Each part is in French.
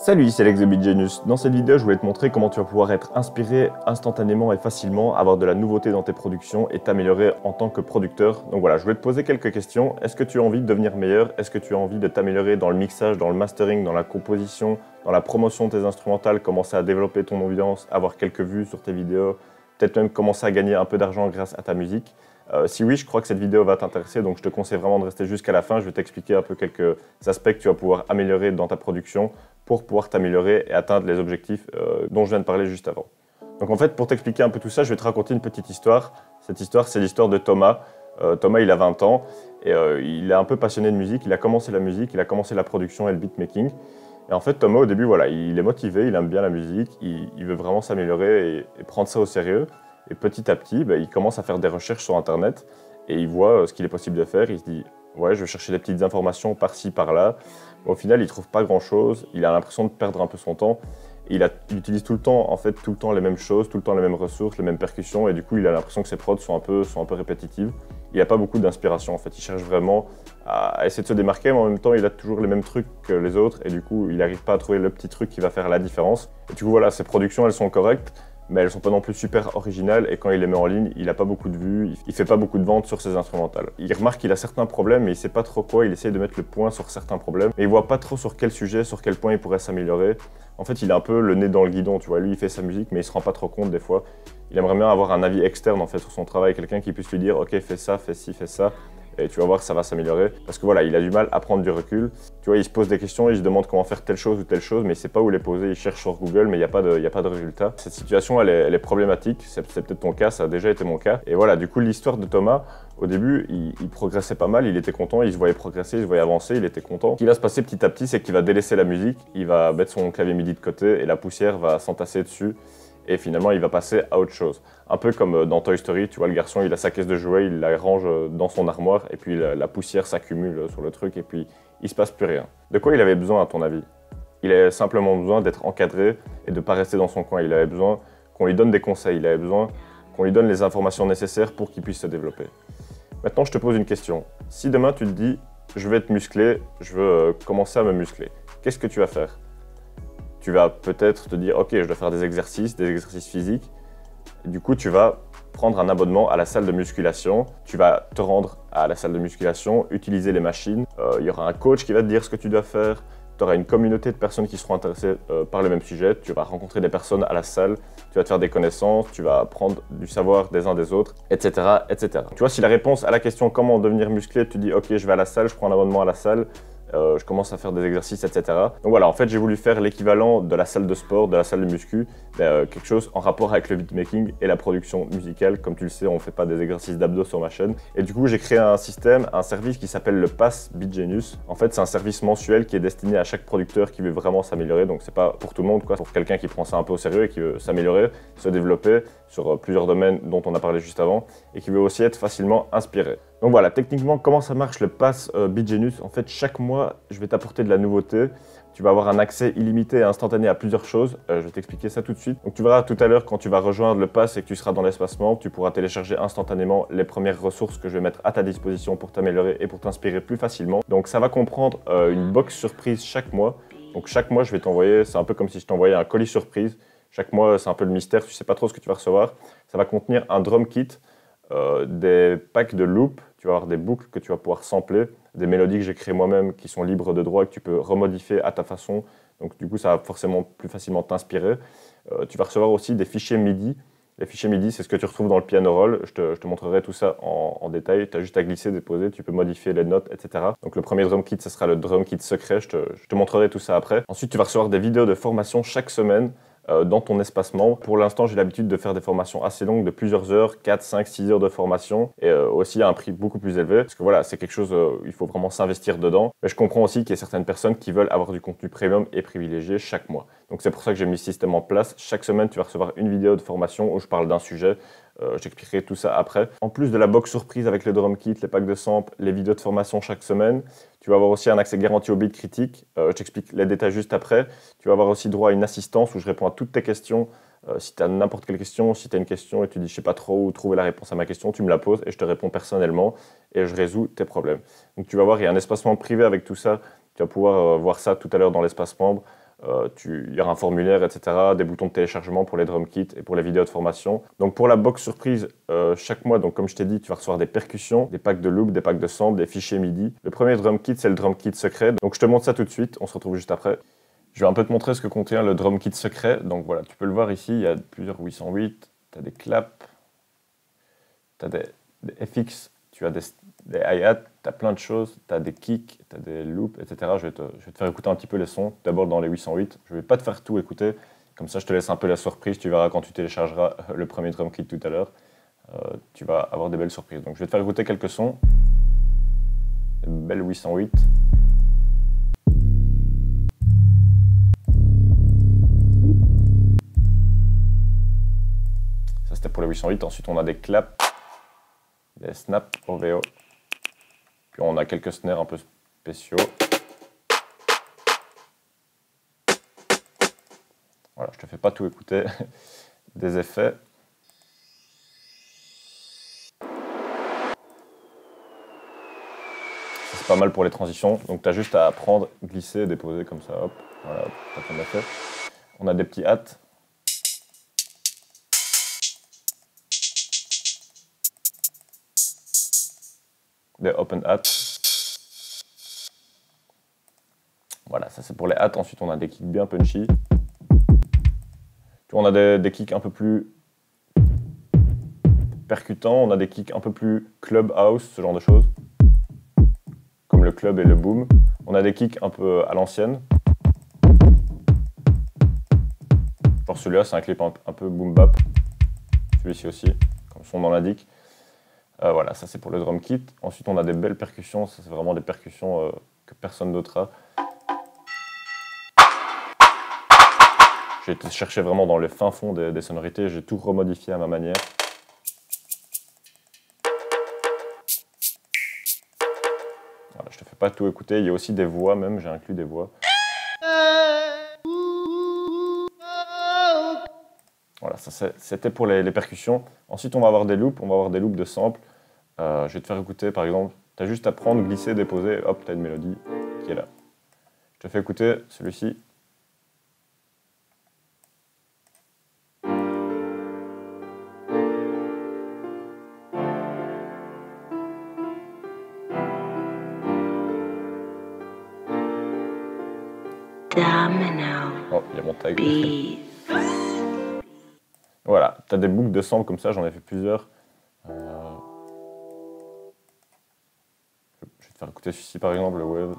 Salut, c'est Alex de BitGenius. Dans cette vidéo, je voulais te montrer comment tu vas pouvoir être inspiré instantanément et facilement, avoir de la nouveauté dans tes productions et t'améliorer en tant que producteur. Donc voilà, je voulais te poser quelques questions. Est-ce que tu as envie de devenir meilleur? Est-ce que tu as envie de t'améliorer dans le mixage, dans le mastering, dans la composition, dans la promotion de tes instrumentales, commencer à développer ton audience, avoir quelques vues sur tes vidéos, peut-être même commencer à gagner un peu d'argent grâce à ta musique? Si oui, je crois que cette vidéo va t'intéresser, donc je te conseille vraiment de rester jusqu'à la fin. Je vais t'expliquer un peu quelques aspects que tu vas pouvoir améliorer dans ta production pour pouvoir t'améliorer et atteindre les objectifs dont je viens de parler juste avant. Donc en fait, pour t'expliquer un peu tout ça, je vais te raconter une petite histoire. Cette histoire, c'est l'histoire de Thomas. Thomas, il a 20 ans et il est un peu passionné de musique. Il a commencé la musique, il a commencé la production et le beatmaking. Et en fait, Thomas, au début, voilà, il est motivé, il aime bien la musique, il veut vraiment s'améliorer et prendre ça au sérieux. Et petit à petit, il commence à faire des recherches sur Internet et il voit ce qu'il est possible de faire. Il se dit, ouais, je vais chercher des petites informations par-ci, par-là. Au final, il ne trouve pas grand-chose. Il a l'impression de perdre un peu son temps. Il utilise tout le temps, en fait, tout le temps les mêmes choses, tout le temps les mêmes ressources, les mêmes percussions. Et du coup, il a l'impression que ses prods sont un peu répétitives. Il n'a pas beaucoup d'inspiration, en fait. Il cherche vraiment à essayer de se démarquer, mais en même temps, il a toujours les mêmes trucs que les autres. Et du coup, il n'arrive pas à trouver le petit truc qui va faire la différence. Et du coup, voilà, ses productions, elles sont correctes, mais elles ne sont pas non plus super originales, et quand il les met en ligne, il n'a pas beaucoup de vues, il ne fait pas beaucoup de ventes sur ses instrumentales. Il remarque qu'il a certains problèmes, mais il ne sait pas trop quoi, il essaye de mettre le point sur certains problèmes, mais il ne voit pas trop sur quel sujet, sur quel point il pourrait s'améliorer. En fait, il a un peu le nez dans le guidon, tu vois, lui il fait sa musique, mais il ne se rend pas trop compte des fois. Il aimerait bien avoir un avis externe en fait sur son travail, quelqu'un qui puisse lui dire « Ok, fais ça, fais ci, fais ça ». Et tu vas voir que ça va s'améliorer. Parce que voilà, il a du mal à prendre du recul. Tu vois, il se pose des questions, il se demande comment faire telle chose ou telle chose, mais il ne sait pas où les poser. Il cherche sur Google, mais il n'y a pas de résultat. Cette situation, elle est problématique. C'est peut-être ton cas, ça a déjà été mon cas. Et voilà, du coup, l'histoire de Thomas, au début, il progressait pas mal, il était content, il se voyait progresser, il se voyait avancer, il était content. Ce qui va se passer petit à petit, c'est qu'il va délaisser la musique, il va mettre son clavier MIDI de côté et la poussière va s'entasser dessus. Et finalement, il va passer à autre chose. Un peu comme dans Toy Story, tu vois, le garçon, il a sa caisse de jouets, il la range dans son armoire, et puis la poussière s'accumule sur le truc, et puis il se passe plus rien. De quoi il avait besoin, à ton avis? Il avait simplement besoin d'être encadré et de ne pas rester dans son coin. Il avait besoin qu'on lui donne des conseils, il avait besoin qu'on lui donne les informations nécessaires pour qu'il puisse se développer. Maintenant, je te pose une question. Si demain, tu te dis, je vais être musclé, je veux commencer à me muscler, qu'est-ce que tu vas faire? Tu vas peut-être te dire, ok, je dois faire des exercices physiques. Et du coup, tu vas prendre un abonnement à la salle de musculation. Tu vas te rendre à la salle de musculation, utiliser les machines. Il y aura un coach qui va te dire ce que tu dois faire. Tu auras une communauté de personnes qui seront intéressées par le même sujet. Tu vas rencontrer des personnes à la salle. Tu vas te faire des connaissances. Tu vas apprendre du savoir des uns des autres, etc., etc. Tu vois, si la réponse à la question comment devenir musclé, tu dis, ok, je vais à la salle, je prends un abonnement à la salle. Je commence à faire des exercices, etc. Donc voilà, en fait, j'ai voulu faire l'équivalent de la salle de sport, de la salle de muscu, quelque chose en rapport avec le beatmaking et la production musicale. Comme tu le sais, on ne fait pas des exercices d'abdos sur ma chaîne. Et du coup, j'ai créé un système, un service qui s'appelle le Pass BitGenius. En fait, c'est un service mensuel qui est destiné à chaque producteur qui veut vraiment s'améliorer. Donc, c'est pas pour tout le monde, quoi. Pour quelqu'un qui prend ça un peu au sérieux et qui veut s'améliorer, se développer sur plusieurs domaines dont on a parlé juste avant et qui veut aussi être facilement inspiré. Donc voilà, techniquement, comment ça marche le Pass BitGenius? En fait, chaque mois, je vais t'apporter de la nouveauté. Tu vas avoir un accès illimité et instantané à plusieurs choses. Je vais t'expliquer ça tout de suite. Donc tu verras tout à l'heure, quand tu vas rejoindre le Pass et que tu seras dans l'espace membre, tu pourras télécharger instantanément les premières ressources que je vais mettre à ta disposition pour t'améliorer et pour t'inspirer plus facilement. Donc ça va comprendre une box surprise chaque mois. Donc chaque mois, je vais t'envoyer, c'est un peu comme si je t'envoyais un colis surprise. Chaque mois, c'est un peu le mystère, tu ne sais pas trop ce que tu vas recevoir. Ça va contenir un drum kit, des packs de loops, tu vas avoir des boucles que tu vas pouvoir sampler, des mélodies que j'ai créées moi-même qui sont libres de droit, que tu peux remodifier à ta façon. Donc du coup, ça va forcément plus facilement t'inspirer. Tu vas recevoir aussi des fichiers MIDI. Les fichiers MIDI, c'est ce que tu retrouves dans le piano roll. Je te montrerai tout ça en détail. Tu as juste à glisser, déposer, tu peux modifier les notes, etc. Donc le premier drum kit, ce sera le drum kit secret. Je te montrerai tout ça après. Ensuite, tu vas recevoir des vidéos de formation chaque semaine dans ton espace membre. Pour l'instant, j'ai l'habitude de faire des formations assez longues de plusieurs heures, 4, 5, 6 heures de formation et aussi à un prix beaucoup plus élevé parce que voilà, c'est quelque chose où il faut vraiment s'investir dedans. Mais je comprends aussi qu'il y a certaines personnes qui veulent avoir du contenu premium et privilégié chaque mois. Donc c'est pour ça que j'ai mis ce système en place. Chaque semaine, tu vas recevoir une vidéo de formation où je parle d'un sujet. J'expliquerai tout ça après. En plus de la box surprise avec le drum kit, les packs de samples, les vidéos de formation chaque semaine, tu vas avoir aussi un accès garanti au beat critique. Je t'explique les détails juste après. Tu vas avoir aussi droit à une assistance où je réponds à toutes tes questions. Si tu as n'importe quelle question, si tu as une question et tu dis je sais pas trop où trouver la réponse à ma question, tu me la poses et je te réponds personnellement et je résous tes problèmes. Donc tu vas voir, il y a un espace membre privé avec tout ça. Tu vas pouvoir voir ça tout à l'heure dans l'espace membre. Il y aura un formulaire, etc., des boutons de téléchargement pour les drum kits et pour les vidéos de formation. Donc pour la box surprise, chaque mois, donc comme je t'ai dit, tu vas recevoir des percussions, des packs de loops, des packs de samples, des fichiers MIDI. Le premier drum kit, c'est le drum kit secret. Donc je te montre ça tout de suite, on se retrouve juste après. Je vais un peu te montrer ce que contient le drum kit secret. Donc voilà, tu peux le voir ici, il y a plusieurs 808, tu as des claps, tu as des FX, tu as des hi-hats, tu as plein de choses, tu as des kicks, tu as des loops, etc. Je vais te faire écouter un petit peu les sons, d'abord dans les 808. Je ne vais pas te faire tout écouter, comme ça je te laisse un peu la surprise, tu verras quand tu téléchargeras le premier drum kit tout à l'heure. Tu vas avoir des belles surprises. Donc je vais te faire écouter quelques sons, des belles 808. Ça c'était pour les 808, ensuite on a des claps, des snaps OVO. Puis on a quelques snares un peu spéciaux. Voilà, je te fais pas tout écouter. Des effets. C'est pas mal pour les transitions. Donc tu as juste à prendre, glisser, déposer comme ça. Hop, voilà, t'as ton effet. On a des petits hats. Des open hats. Voilà, ça c'est pour les hats. Ensuite, on a des kicks bien punchy. On a des kicks un peu plus percutants. On a des kicks un peu plus club house, ce genre de choses. Comme le club et le boom. On a des kicks un peu à l'ancienne. Genre celui-là, c'est un clip un peu boom bap. Celui-ci aussi, comme son nom l'indique. Voilà, ça c'est pour le drum kit. Ensuite, on a des belles percussions. Ça, c'est vraiment des percussions que personne d'autre a. J'ai été chercher vraiment dans le fin fond des sonorités. J'ai tout remodifié à ma manière. Voilà, je te fais pas tout écouter. Il y a aussi des voix même. J'ai inclus des voix. Voilà, ça c'était pour les percussions. Ensuite, on va avoir des loops. On va avoir des loops de samples. Je vais te faire écouter, par exemple, tu as juste à prendre, glisser, déposer, hop, tu as une mélodie qui est là. Je te fais écouter celui-ci. Oh, il y a mon tag. Voilà, tu as des boucles de samples comme ça, j'en ai fait plusieurs. Je vais te faire écouter celui-ci par exemple, le Wave.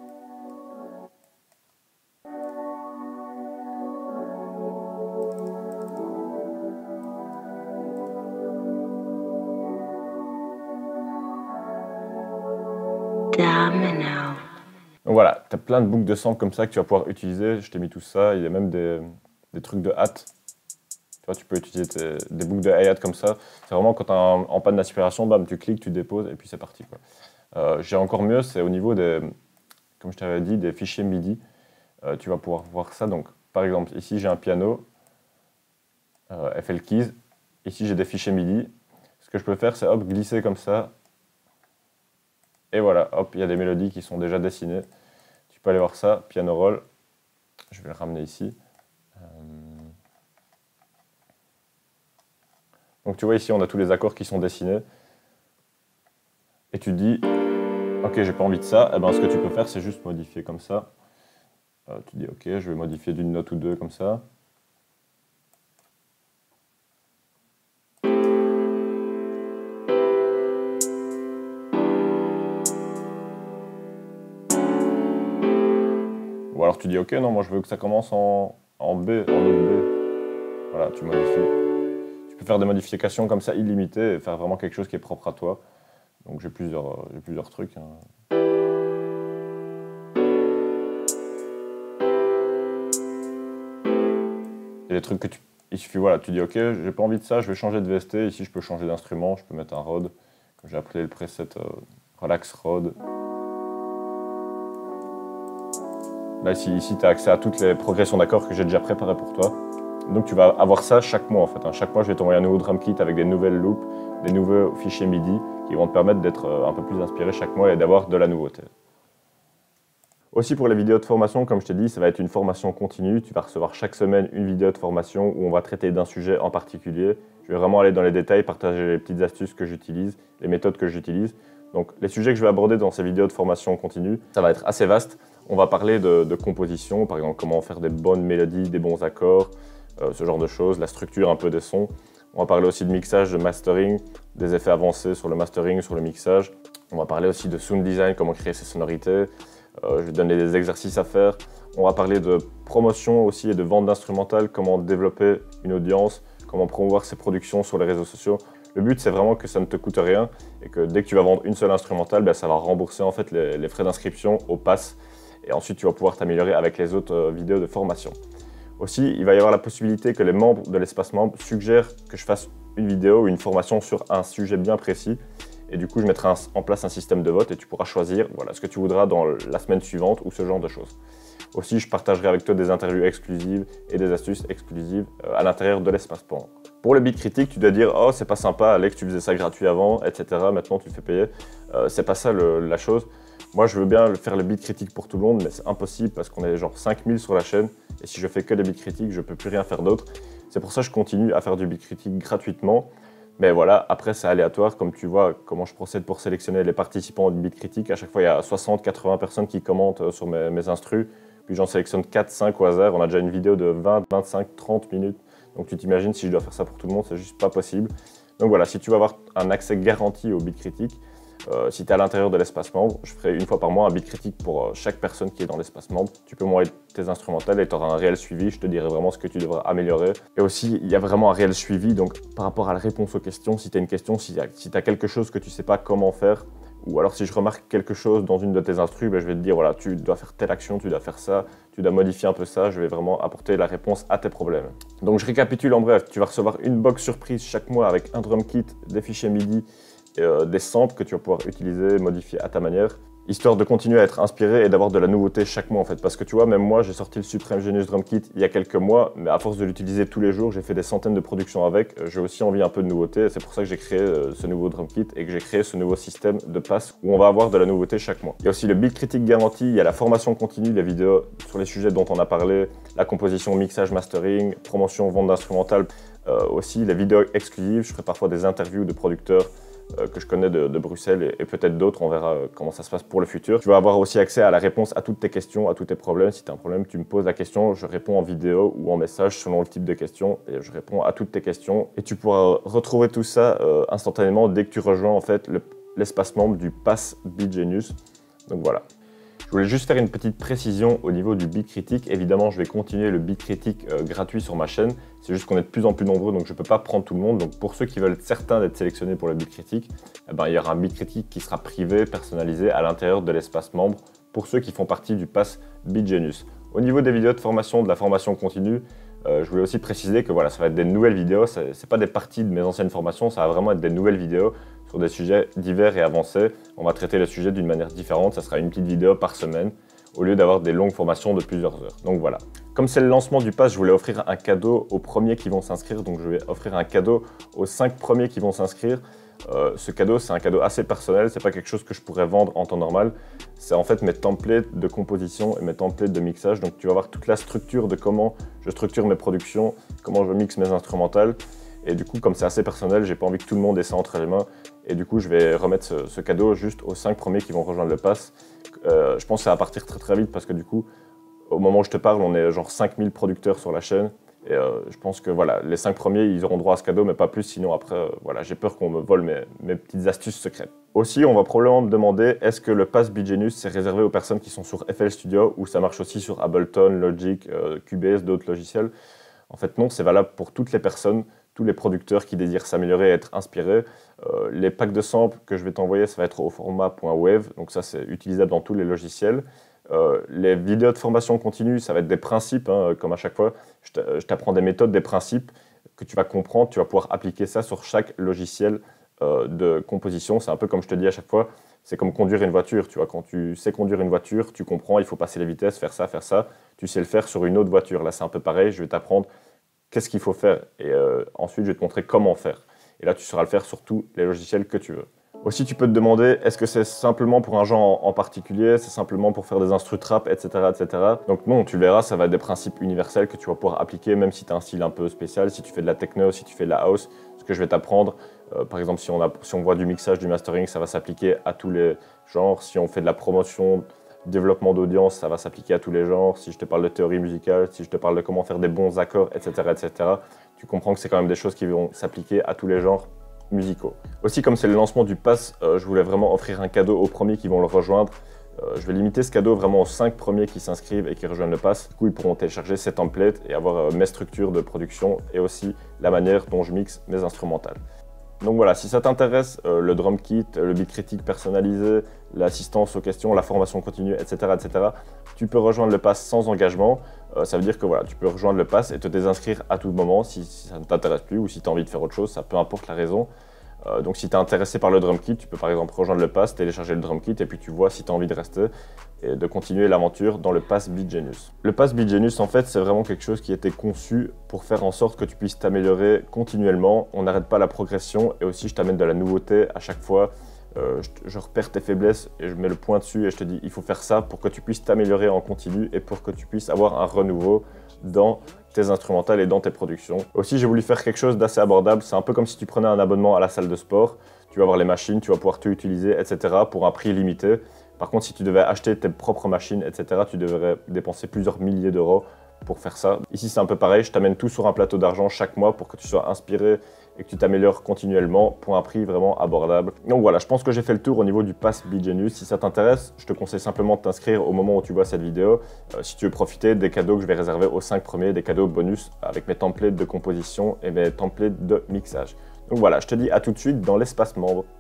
Donc voilà, tu as plein de boucles de samples comme ça que tu vas pouvoir utiliser. Je t'ai mis tout ça, il y a même des trucs de hâte. Tu vois, tu peux utiliser des boucles de hi-hat comme ça. C'est vraiment quand tu es en panne d'aspiration, bam, tu cliques, tu déposes et puis c'est parti, quoi. J'ai encore mieux, c'est au niveau des, comme je t'avais dit, des fichiers MIDI. Tu vas pouvoir voir ça. Donc, par exemple, ici j'ai un piano, FL Keys. Ici j'ai des fichiers MIDI. Ce que je peux faire, c'est hop, glisser comme ça. Et voilà, hop, il y a des mélodies qui sont déjà dessinées. Tu peux aller voir ça, piano roll. Je vais le ramener ici. Donc tu vois ici, on a tous les accords qui sont dessinés. Et tu te dis, ok, j'ai pas envie de ça. Et ben, ce que tu peux faire, c'est juste modifier comme ça. Tu dis, ok, je vais modifier d'une note ou deux comme ça. Ou alors tu dis, ok, non, moi je veux que ça commence en B, en note B. Voilà, tu modifies. Tu peux faire des modifications comme ça illimitées et faire vraiment quelque chose qui est propre à toi. Donc j'ai plusieurs trucs. Il y a des trucs que il suffit, voilà, tu dis ok, j'ai pas envie de ça, je vais changer de VST. Ici je peux changer d'instrument, je peux mettre un Rode, que j'ai appelé le preset Relax Rode. Là ici tu as accès à toutes les progressions d'accords que j'ai déjà préparées pour toi. Donc tu vas avoir ça chaque mois en fait. Chaque mois je vais t'envoyer un nouveau drum kit avec des nouvelles loops, des nouveaux fichiers MIDI qui vont te permettre d'être un peu plus inspiré chaque mois et d'avoir de la nouveauté. Aussi pour les vidéos de formation, comme je t'ai dit, ça va être une formation continue. Tu vas recevoir chaque semaine une vidéo de formation où on va traiter d'un sujet en particulier. Je vais vraiment aller dans les détails, partager les petites astuces que j'utilise, les méthodes que j'utilise. Donc les sujets que je vais aborder dans ces vidéos de formation continue, ça va être assez vaste. On va parler de composition, par exemple comment faire des bonnes mélodies, des bons accords, ce genre de choses, la structure un peu des sons. On va parler aussi de mixage, de mastering, des effets avancés sur le mastering, sur le mixage. On va parler aussi de sound design, comment créer ses sonorités. Je vais donner des exercices à faire. On va parler de promotion aussi et de vente d'instrumental, comment développer une audience, comment promouvoir ses productions sur les réseaux sociaux. Le but, c'est vraiment que ça ne te coûte rien et que dès que tu vas vendre une seule instrumentale, ben, ça va rembourser en fait les frais d'inscription au pass. Et ensuite, tu vas pouvoir t'améliorer avec les autres vidéos de formation. Aussi, il va y avoir la possibilité que les membres de l'espace membre suggèrent que je fasse une vidéo ou une formation sur un sujet bien précis. Et du coup, je mettrai en place un système de vote et tu pourras choisir voilà, ce que tu voudras dans la semaine suivante ou ce genre de choses. Aussi, je partagerai avec toi des interviews exclusives et des astuces exclusives à l'intérieur de l'espace membre. Pour le beat critique, tu dois dire « Oh, c'est pas sympa, Alex, tu faisais ça gratuit avant, etc. Maintenant, tu le fais payer. » C'est pas ça la chose. Moi, je veux bien faire le beat critique pour tout le monde, mais c'est impossible parce qu'on est genre 5000 sur la chaîne. Et si je fais que des beats critiques, je peux plus rien faire d'autre. C'est pour ça que je continue à faire du beat critique gratuitement. Mais voilà, après c'est aléatoire, comme tu vois comment je procède pour sélectionner les participants de beat critique. À chaque fois, il y a 60-80 personnes qui commentent sur mes instrus. Puis j'en sélectionne 4-5 au hasard. On a déjà une vidéo de 20, 25, 30 minutes. Donc tu t'imagines, si je dois faire ça pour tout le monde, c'est juste pas possible. Donc voilà, si tu veux avoir un accès garanti au beat critique, si tu es à l'intérieur de l'espace membre, je ferai une fois par mois un beat critique pour chaque personne qui est dans l'espace membre. Tu peux m'envoyer tes instrumentales et tu auras un réel suivi. Je te dirai vraiment ce que tu devras améliorer. Et aussi, il y a vraiment un réel suivi. Donc, par rapport à la réponse aux questions, si tu as une question, si tu as quelque chose que tu ne sais pas comment faire, ou alors si je remarque quelque chose dans une de tes instrus, ben, je vais te dire, voilà, tu dois faire telle action, tu dois faire ça, tu dois modifier un peu ça. Je vais vraiment apporter la réponse à tes problèmes. Donc, je récapitule en bref. Tu vas recevoir une box surprise chaque mois avec un drum kit, des fichiers MIDI, des samples que tu vas pouvoir utiliser, modifier à ta manière, histoire de continuer à être inspiré et d'avoir de la nouveauté chaque mois en fait. Parce que tu vois, même moi, j'ai sorti le Supreme Genius Drum Kit il y a quelques mois, mais à force de l'utiliser tous les jours, j'ai fait des centaines de productions avec. J'ai aussi envie un peu de nouveauté, c'est pour ça que j'ai créé ce nouveau Drum Kit et que j'ai créé ce nouveau système de pass où on va avoir de la nouveauté chaque mois. Il y a aussi le beat critique garanti, il y a la formation continue, les vidéos sur les sujets dont on a parlé, la composition, mixage, mastering, promotion, vente d'instrumental, aussi les vidéos exclusives. Je ferai parfois des interviews de producteurs que je connais de Bruxelles et peut-être d'autres, on verra comment ça se passe pour le futur. Tu vas avoir aussi accès à la réponse à toutes tes questions, à tous tes problèmes. Si tu as un problème, tu me poses la question, je réponds en vidéo ou en message selon le type de question et je réponds à toutes tes questions. Et tu pourras retrouver tout ça instantanément dès que tu rejoins en fait l'espace membre du Pass Beat Genius. Donc voilà. Je voulais juste faire une petite précision au niveau du beat critique. Évidemment, je vais continuer le beat critique gratuit sur ma chaîne. C'est juste qu'on est de plus en plus nombreux, donc je ne peux pas prendre tout le monde. Donc pour ceux qui veulent être certains d'être sélectionnés pour le beat critique, eh ben, il y aura un beat critique qui sera privé, personnalisé à l'intérieur de l'espace membre pour ceux qui font partie du Pass Beat Genius. Au niveau des vidéos de formation, de la formation continue, je voulais aussi préciser que voilà, ça va être des nouvelles vidéos. Ce n'est pas des parties de mes anciennes formations, ça va vraiment être des nouvelles vidéos sur des sujets divers et avancés. On va traiter le sujet d'une manière différente, ça sera une petite vidéo par semaine au lieu d'avoir des longues formations de plusieurs heures. Donc voilà. Comme c'est le lancement du pass, je voulais offrir un cadeau aux premiers qui vont s'inscrire. Donc je vais offrir un cadeau aux 5 premiers qui vont s'inscrire. Ce cadeau, c'est un cadeau assez personnel, c'est pas quelque chose que je pourrais vendre en temps normal. C'est en fait mes templates de composition et mes templates de mixage. Donc tu vas voir toute la structure de comment je structure mes productions, comment je mixe mes instrumentales. Et du coup, comme c'est assez personnel, j'ai pas envie que tout le monde ait ça entre les mains. Et du coup, je vais remettre ce cadeau juste aux 5 premiers qui vont rejoindre le pass. Je pense que ça va partir très très vite parce que du coup, au moment où je te parle, on est genre 5000 producteurs sur la chaîne. Et je pense que voilà, les 5 premiers, ils auront droit à ce cadeau, mais pas plus. Sinon, après, voilà, j'ai peur qu'on me vole mes petites astuces secrètes. Aussi, on va probablement me demander, est-ce que le Pass Beat Genius, c'est réservé aux personnes qui sont sur FL Studio ou ça marche aussi sur Ableton, Logic, Cubase, d'autres logiciels? En fait, non, c'est valable pour toutes les personnes, tous les producteurs qui désirent s'améliorer et être inspirés. Les packs de samples que je vais t'envoyer, ça va être au format .wave, donc ça, c'est utilisable dans tous les logiciels. Les vidéos de formation continue, ça va être des principes, hein, comme à chaque fois. Je t'apprends des méthodes, des principes que tu vas comprendre. Tu vas pouvoir appliquer ça sur chaque logiciel de composition. C'est un peu comme je te dis à chaque fois, c'est comme conduire une voiture. Tu vois, quand tu sais conduire une voiture, tu comprends, il faut passer les vitesses, faire ça, faire ça. Tu sais le faire sur une autre voiture. Là, c'est un peu pareil. Je vais t'apprendre qu'est-ce qu'il faut faire et ensuite, je vais te montrer comment faire. Et là, tu sauras le faire sur tous les logiciels que tu veux. Aussi, tu peux te demander, est-ce que c'est simplement pour un genre en particulier, c'est simplement pour faire des instrus trap, etc., etc. Donc non, tu verras, ça va être des principes universels que tu vas pouvoir appliquer, même si tu as un style un peu spécial, si tu fais de la techno, si tu fais de la house, ce que je vais t'apprendre. Par exemple, si on voit du mixage, du mastering, ça va s'appliquer à tous les genres. Si on fait de la promotion, développement d'audience, ça va s'appliquer à tous les genres. Si je te parle de théorie musicale, si je te parle de comment faire des bons accords, etc., etc., tu comprends que c'est quand même des choses qui vont s'appliquer à tous les genres musicaux. Aussi, comme c'est le lancement du pass, je voulais vraiment offrir un cadeau aux premiers qui vont le rejoindre. Je vais limiter ce cadeau vraiment aux 5 premiers qui s'inscrivent et qui rejoignent le pass. Du coup, ils pourront télécharger ces templates et avoir mes structures de production et aussi la manière dont je mixe mes instrumentales. Donc voilà, si ça t'intéresse, le drum kit, le beat critique personnalisé, l'assistance aux questions, la formation continue, etc., etc., tu peux rejoindre le pass sans engagement. Ça veut dire que voilà, tu peux rejoindre le pass et te désinscrire à tout moment si ça ne t'intéresse plus ou si tu as envie de faire autre chose, ça peu importe la raison. Donc si tu es intéressé par le drum kit, tu peux par exemple rejoindre le pass, télécharger le drum kit et puis tu vois si tu as envie de rester et de continuer l'aventure dans le pass Beat Genius. Le pass Beat Genius, en fait, c'est vraiment quelque chose qui a été conçu pour faire en sorte que tu puisses t'améliorer continuellement. On n'arrête pas la progression et aussi je t'amène de la nouveauté à chaque fois. Je repère tes faiblesses et je mets le point dessus et je te dis il faut faire ça pour que tu puisses t'améliorer en continu et pour que tu puisses avoir un renouveau dans tes instrumentales et dans tes productions. Aussi, j'ai voulu faire quelque chose d'assez abordable. C'est un peu comme si tu prenais un abonnement à la salle de sport. Tu vas avoir les machines, tu vas pouvoir tout utiliser, etc. pour un prix limité. Par contre, si tu devais acheter tes propres machines, etc., tu devrais dépenser plusieurs milliers d'euros pour faire ça. Ici, c'est un peu pareil. Je t'amène tout sur un plateau d'argent chaque mois pour que tu sois inspiré et que tu t'améliores continuellement pour un prix vraiment abordable. Donc voilà, je pense que j'ai fait le tour au niveau du pass Beat Genius. Si ça t'intéresse, je te conseille simplement de t'inscrire au moment où tu vois cette vidéo. Si tu veux profiter des cadeaux que je vais réserver aux 5 premiers, des cadeaux bonus avec mes templates de composition et mes templates de mixage. Donc voilà, je te dis à tout de suite dans l'espace membre.